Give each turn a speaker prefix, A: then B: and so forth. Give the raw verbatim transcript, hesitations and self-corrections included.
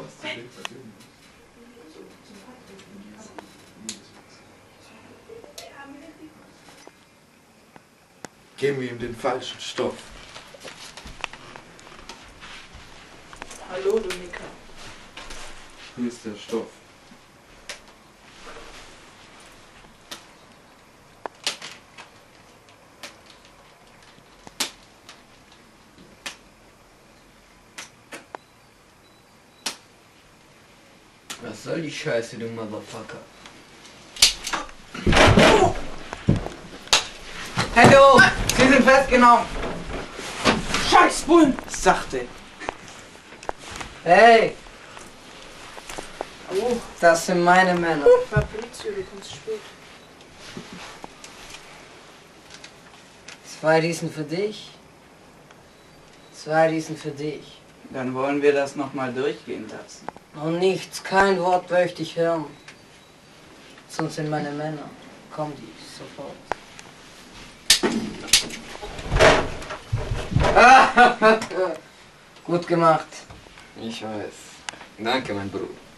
A: Geben wir ihm den falschen Stoff.
B: Hallo, du Nicker.
A: Hier ist der Stoff.
C: Was soll die Scheiße, du Motherfucker?
D: Hallo, Sie sind festgenommen.
B: Scheiß Bullen!
D: Sachte.
C: Hey,
B: Oh,
C: das sind meine Männer.
B: Fabrizio, du kommst spät.
C: Zwei Riesen für dich. Zwei Riesen für dich.
D: Dann wollen wir das nochmal durchgehen lassen.
C: Und nichts, kein Wort möchte ich hören. Sonst sind meine Männer. Komm die, sofort. Gut gemacht.
E: Ich weiß. Danke, mein Bruder.